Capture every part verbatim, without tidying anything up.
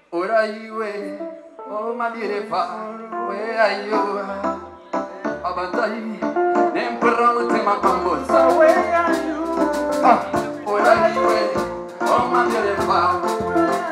Ora you, oh my beautiful, where are you? Abatai, Nemperano Tema Cambosa, where are you? Ah, ora you, oh my beautiful.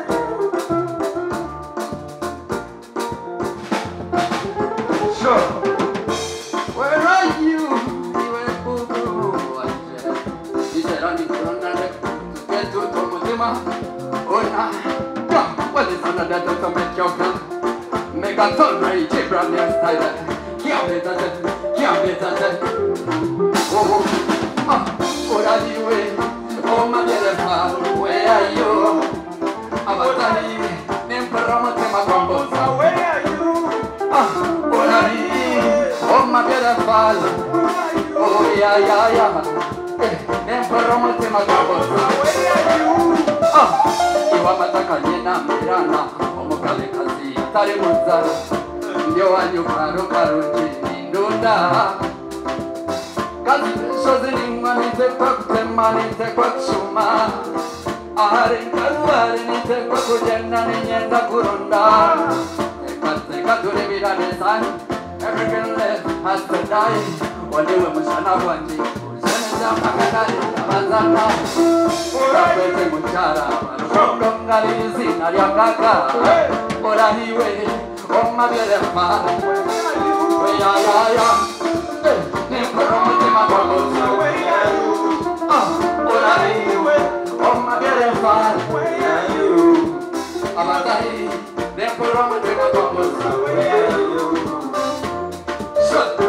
Sure, where are you? You were Boo. He said, I need to run to get to Tomotema. Oh, nah. What is another to make your gun? Make a ton right, cheap brand new style. Can't be that, can't be that. Oh, ah, what are you with? Oh, my beautiful, where are you? Abatari, Nemperama Tema Combosa, where are you? Ah, what are you? Oh, my beautiful, oh, yeah, yeah, yeah. Nemperama Tema Combosa, where are you? Ah. Mataka nina mirana omokale kazi tare muzara ndio wanyu karo karo chini ndunda kazi shozi ni mani te kwakute mani te kwakshuma ahare karuare ni te kwakujena ni nyenda kurunda ekate kadure virane san everything left has to die walewe mshana wanji usene jama kakari abazana urapete mchara Ngalizi naliangaka ora hiwe oh my beautiful where ya ya ya ni promote mabosa where are you ah ora hiwe oh my beautiful where are you amatai ni promote mabosa where are you shut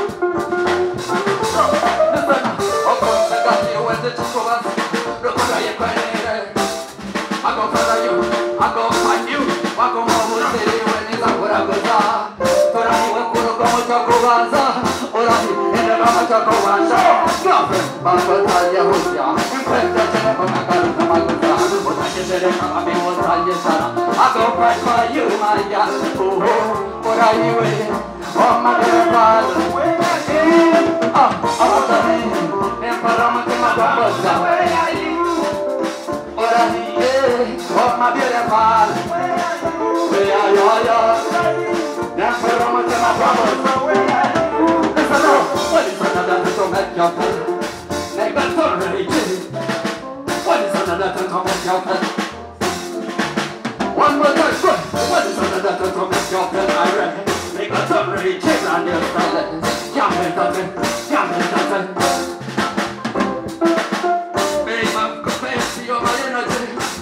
listen oh konta kani wende chukova rokora yekwane I go follow you, I go find you. I go move to the when it's a Kuragoza. Torani wa Kurogo Chakovaza. Orani, and the Rama Chakovaza. Papatalia Hosia. Impress the Chanakamaka Maguza. What I said, I'm a was Talia. I go fight for you, my young. Oh, what are you waiting? Oh, my dear father. Ah, I was the name. Emperor Matamagoza. Where are you? Orani. Oh my beautiful, where are you? Never run to my brothers. Listen up, what is another to make your pen? Make a story, what is another to make your pen? One more time, good. What is another to make your pen? I reckon. Make a story, check on your style. Can't be done, can't be done. Babe, I'm confessing your energy.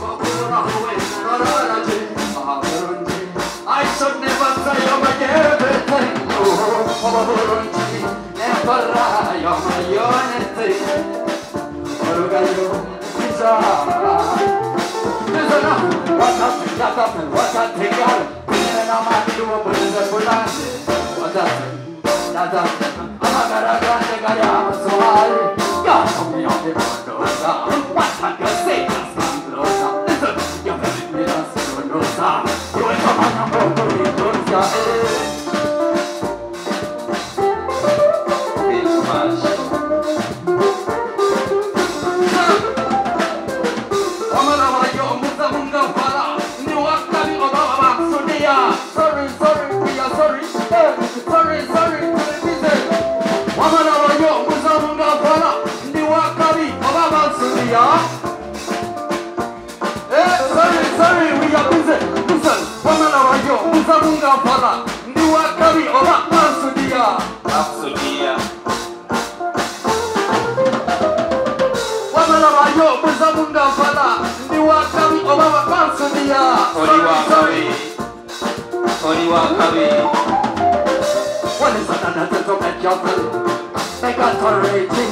I should never say you're my everything. Oh, never lie, you're my unity. Orugayo, listen up, what's up, what's up, what's up, take out. And I'm at you, but it's a good answer. What's up, that's up. I'm a garaganda, I'm so high. God, help me on the window. What's up, you say, just come closer. Listen, you're very good, that's good, no time. You ain't come on, I'm going to be closer. Sorry, sorry, we are sorry. Sorry, sorry, Woman of your Muzamunga Pala, Niwakari, Obama Sudia. Sorry, sorry, we are busy. Listen, woman of your Muzamunga Pala, Niwakari, Obama Sudia. Sudia. Woman of your Muzamunga Pala, Niwakari, Obama Sudia. Sorry, sorry. What is another to make your food? Make a torrenti.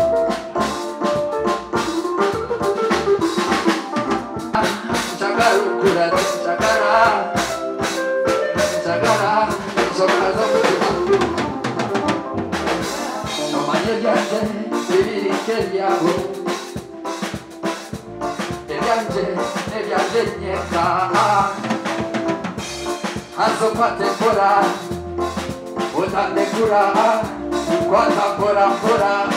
Chagaru kura, chagara, chagara, sokazo kura. No mayete, viviri keliago. Elianje, elianje nyeka. Azo pate kura. Utande kura, kwata kura kura,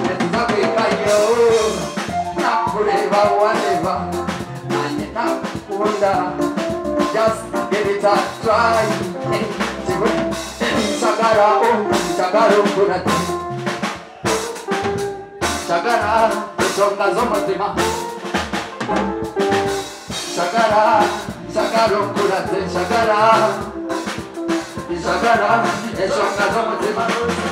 netizakwika yo, nakureba wareba, nanye wonder. Just give it a try. Shagara, oh, Shagara, Kurati. Shagara, Shonga Zomatima. Shagara, Shagara, Kurati, Shagara. Shagara, Shonga Zomatima.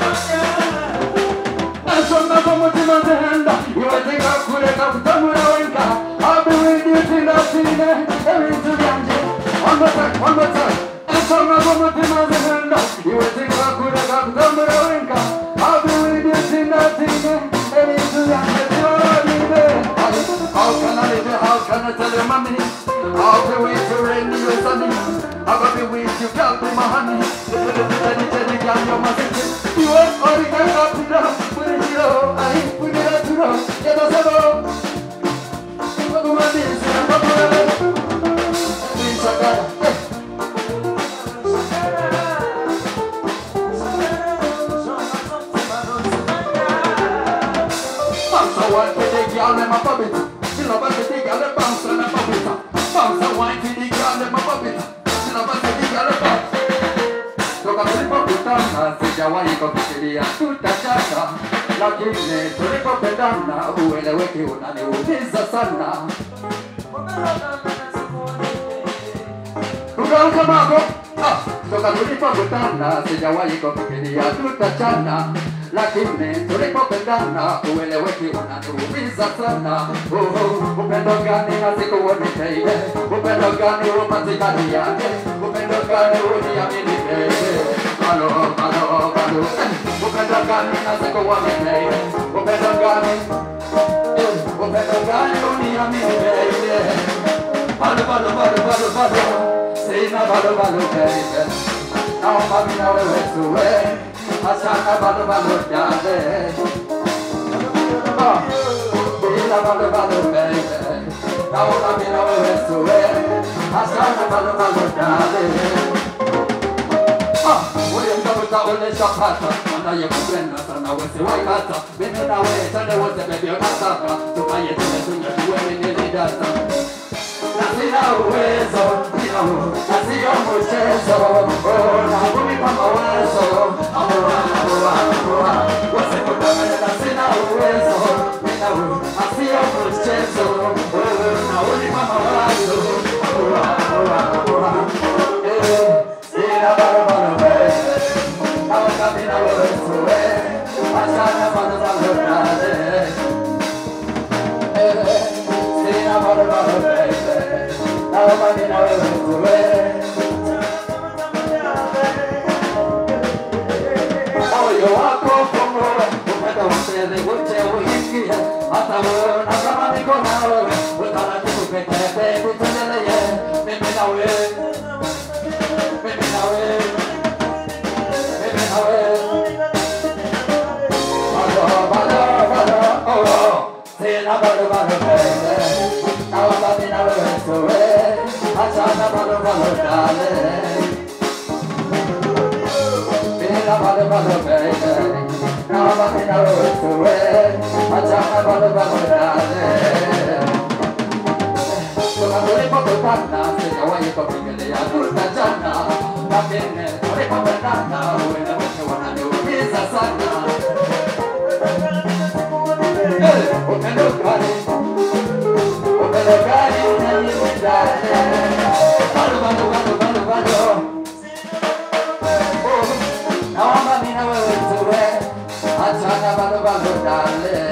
Shonga Zomatima, you are the Kureka, Tamura. I'll be with you till the finish. Every two one more time, one more time. And so now one more time, you will think I could have got the Maroinka. I'll be with you till nothing. And it's the end. How can I live? How can I tell you, mommy? I'll be with you, rain, you sunny. I'll be with you, count my honey. You are all the guys up to them. Put it here, I put it out to them. Get us a row. What do I need? One for the girl and my puppet. You know about the girl and bounce and a puppet. Bounce and wine for the girl and my puppet. You know about the girl and bounce. Toca per il puttana, se già vuoi competere tutta ciata. La chine, tu le coppe danna, ue le ue che una ne utilizza sanna. Ugal kamago, ah, toca per il puttana, se già vuoi competere tutta ciata. La chine, tu le coppe danna, ue le ue che una ne utilizza sanna. Oh oh, upendo gani na siku woni teide, upendo gani umanzi gani yake, upendo gani uni amini teide. Alo, alo, alo, upendo gani na siku woni teide, upendo gani, upendo gani uni amini teide. Alo, alo, alo, alo, alo, sina alo, alo, teide. Naomba mina wewe suwe. Asana balu balu jade, ah, bila balu balu baby. Naona mina wewe suwe, asana balu balu jade. Ah, ule mtabuta ule shakata, mana ye kupenda sana wese waikata. Bene na we tande wote baby unataka, tukaye tene tunye tuwe mwenye data. Nasina uwezo, nasio mchezo, oh, na kumi kwa mawazo. Amua, amua, amua, wase kutamene nasina uwezo, nasio mchezo, oh, na kumi kwa mawazo. Amua, amua, amua, eh, sina baro baro bebe, nawaka mina wewe suwe, asana baro baro nade, eh, sina baro baro bebe. Nawaka mina wewe suwe. Oyo wako kongowe, upendo usede uche uingie. Hata wewe na kama niko na wewe, utaratibu pekee baby tuendelee. Mimi na wewe, mimi na wewe, mimi na wewe. Bado, bado, bado, oh, sina bado bado baby. Nawaka mina wewe suwe. Asana balu balu dale, bila balu balu baby. Nama mina wewe suwe, asana balu balu dale. Toka tuli pokutana, sija wae kopingelea tutajana. Lakini tuli popendana, uende wote wananiumiza sana. Eh, upendo gani? Upendo gani unanipendale? Balu balu balu balu balu. Oh, naomba mina wewe suwe, achana balu balu dale.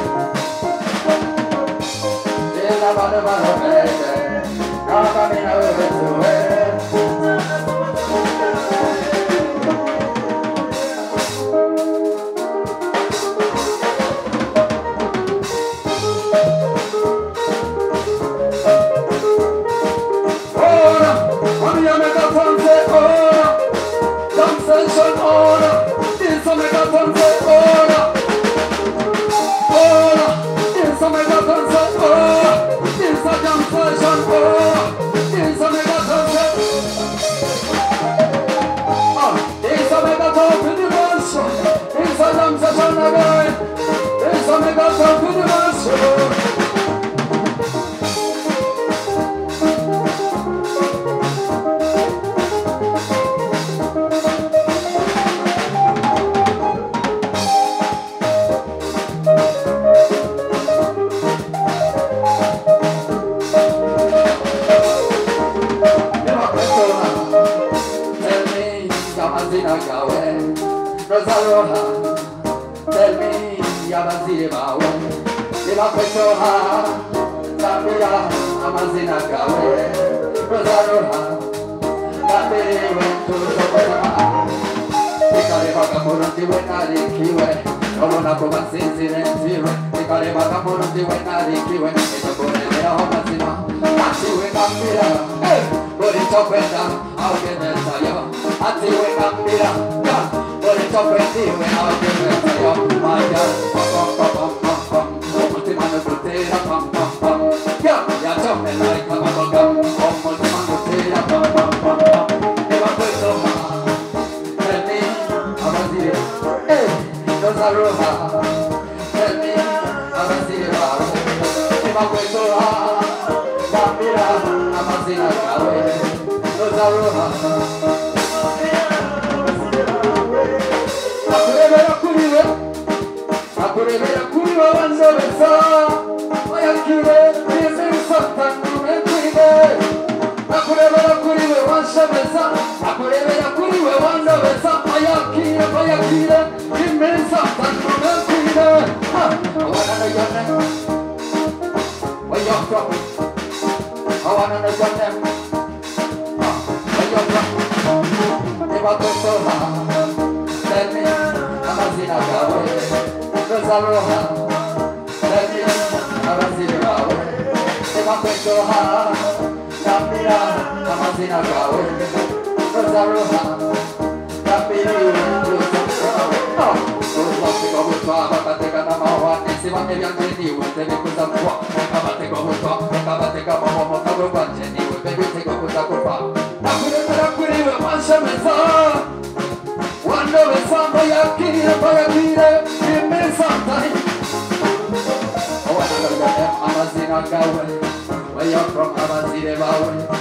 Bila balu balu baby, naomba mina wewe suwe. amazina gawe Rosaroha Tell me Yabazire bawe Niba kwetoha Tambira amazina gawe Rosaroha Tambiriwe tuzokoza Nikareba kamurundi we narikiwe Olona kuba sinzire nziwe Nikareba kamurundi we narikiwe Nitakuremera ho mazima Atiwe ngambira Buri chokwenda Augeneza yo Atiwe ngambira Buri chokwendiwe Augeneza yo Maya Pam pam pam pam pam Umutima nukutera pam pam pam Yachome laika babagam Umutima nukutera pam pam pam pam Niba kwetoha Rosaroha, tell me, Amazira, Imakwetoha, Tambira, Amazina gawe, Rosaroha, Akurevera kuriwe, Akurevera kuriwe wanzobesa, Oyakire, Yesu tandume kuriwe, Akurevera kuriwe wanshobesa, Akurevera kuriwe wanzobesa, Oyakire, Oyakire, Immensa, tandume kuriwe. I wanna know your name. Where you're from? I wanna know your name. Where you're from? Never go so hard. Tell me, Amazina gawe, Rosaroha. Tell me, Amazina gawe. Never go so hard. Tambira, Amazina gawe, Rosaroha. Tambiri, Rosaroha. Abate kwa abate kana mawa nisi wange byangeni weteni kuzamwa abate kwa mutwa abate kwa mama mutwa bwanjeni webete kwa kutakufa nakuremera kuriwe mashemeza wando besamba yakire bayakire imesa tai owana gawe amazina gawe where you from amazire bawe